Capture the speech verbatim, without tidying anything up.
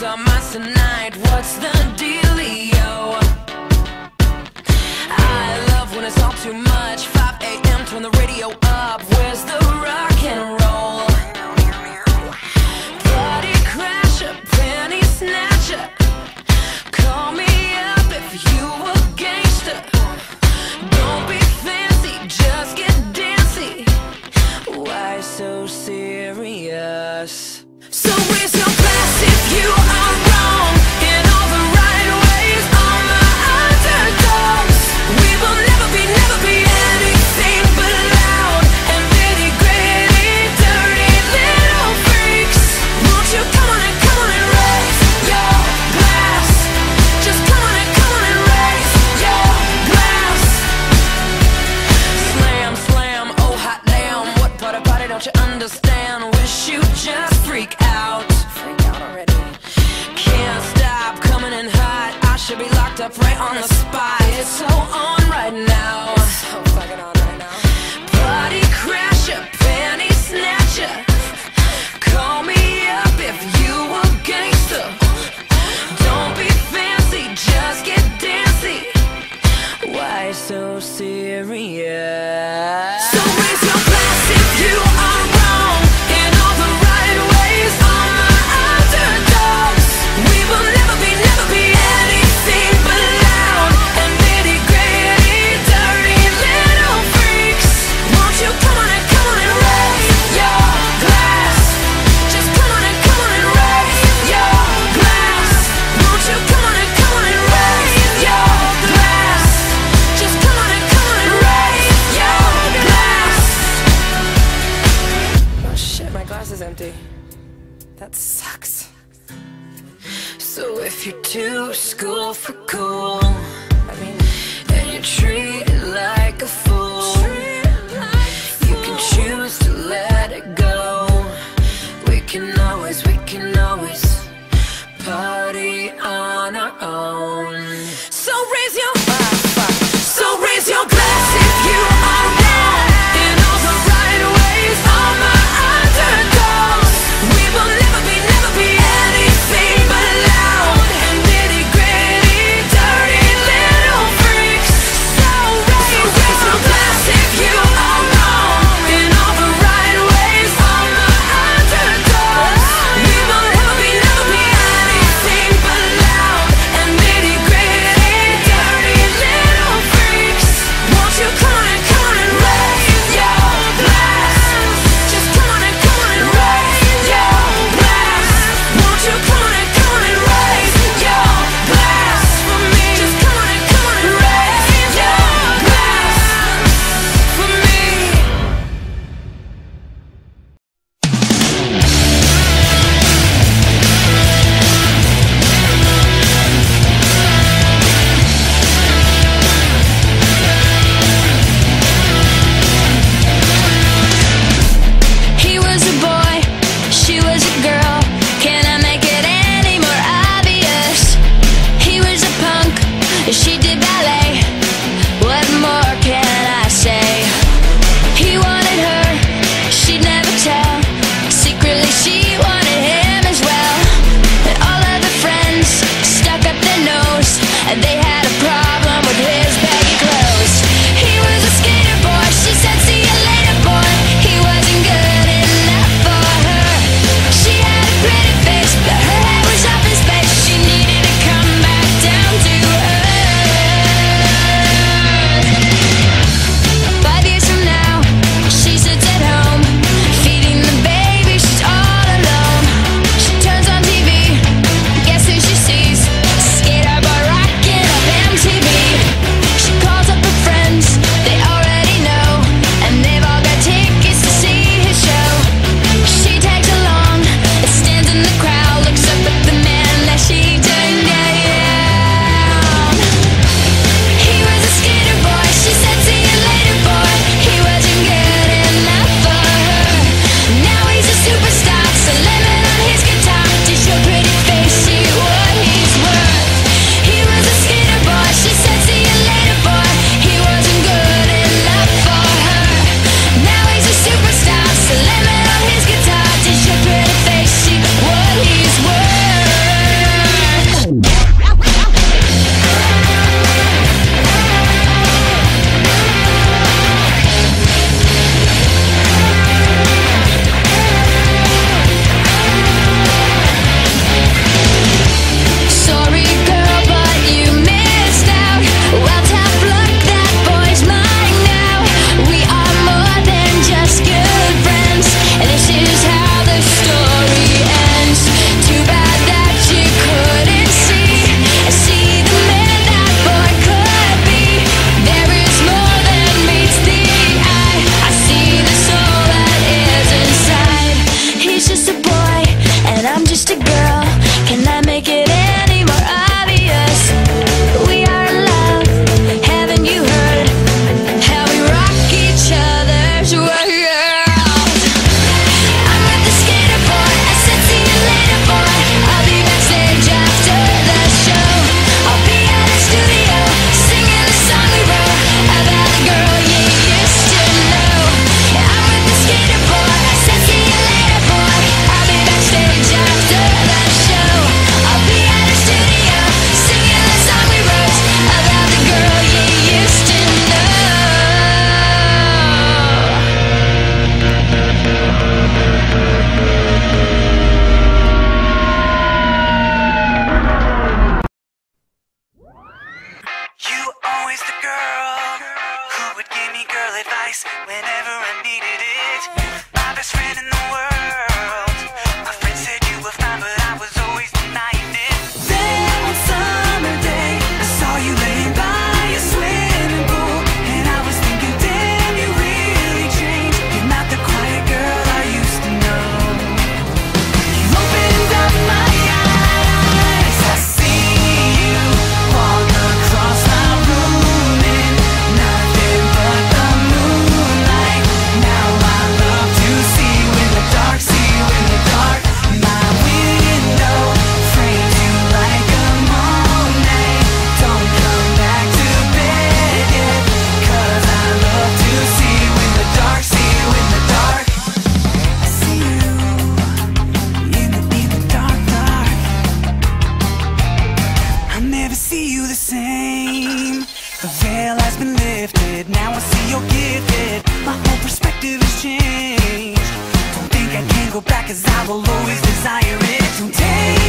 Where's our master tonight? What's the dealio? I love when it's all too much. five A M turn the radio up. Where's the rock and roll? Party crasher, penny snatcher. Call me up if you a gangster. Don't be fancy, just get dancy. Why so serious? So raise your glass if you are wrong in all the right ways. All my underdogs, we will never be, never be anything but loud and nitty gritty, dirty little freaks. Won't you come on and come on and raise your glass? Just come on and come on and raise your glass. Slam, slam, oh hot damn. What part of party don't you understand? Wish you just freak out. Freak out already. Can't stop coming in hot. I should be locked up right on the spot. It's so on right now. It's so fucking on right now. Party crasher, penny snatcher. Call me up if you a gangster. Don't be fancy, just get dancy. Why so serious? So raise your glass if you are wrong in all the right ways. All my underdogs, we will never be, never be anything but loud and nitty gritty, dirty little freaks. Won't you come on and come on and raise your glass? Just come on and come on and raise your glass. Won't you come on and come on and raise your glass? Just come on and come on and raise your glass. Oh shit, my glass is empty. That sucks. So if you're too school for cool, I mean, and you're treated like a fool, you can choose to let it go. We can always, we can always party on our own. So raise your So raise your glass if you are wrong in all the right ways. All my underdogs, we will never be, never be anything but loud and nitty gritty, dirty little freaks. So raise your glass if you are wrong in all the right ways. All my underdogs, we will never be, never be anything but loud and nitty gritty, dirty little freaks. Won't you come on and come on and raise your glass? Just come on and come on and raise your glass. Won't you come on and come on and raise your glass for me? Just come on and come on and raise your glass for me. He was a boy, she was a girl. Can I make it any more obvious? He was a punk, she did ballet. What more can I say? He wanted her, she'd never tell. Secretly she wanted him as well. And all of the friends stuck up their nose, and they had a problem with his baggy clothes. He was a skater boy, she said see you later boy. He wasn't good enough for her. She had a pretty face, but her head was up in space. She needed to come back down to earth. voice whenever I needed it. My best friend in the world. My friend said you were fine, but I was always denying it. Then one summer day, I saw you laying by a swimming pool, and I was thinking, damn, you really changed. You're not the quiet girl I used to know. You opened up my eyes. I see you walk across my room in nothing but the moonlight. Now I love to see you in the dark, see you in the dark. My window frames you like a Monet. Don't come back to bed yet, 'cause I love to see you in the dark, see you in the dark. I see you in the, in the dark, dark. I'll never see you the same. The veil has been lifted, now I see you're gifted. My whole perspective has changed. Don't think I can go back, 'cause I will always desire it. Don't take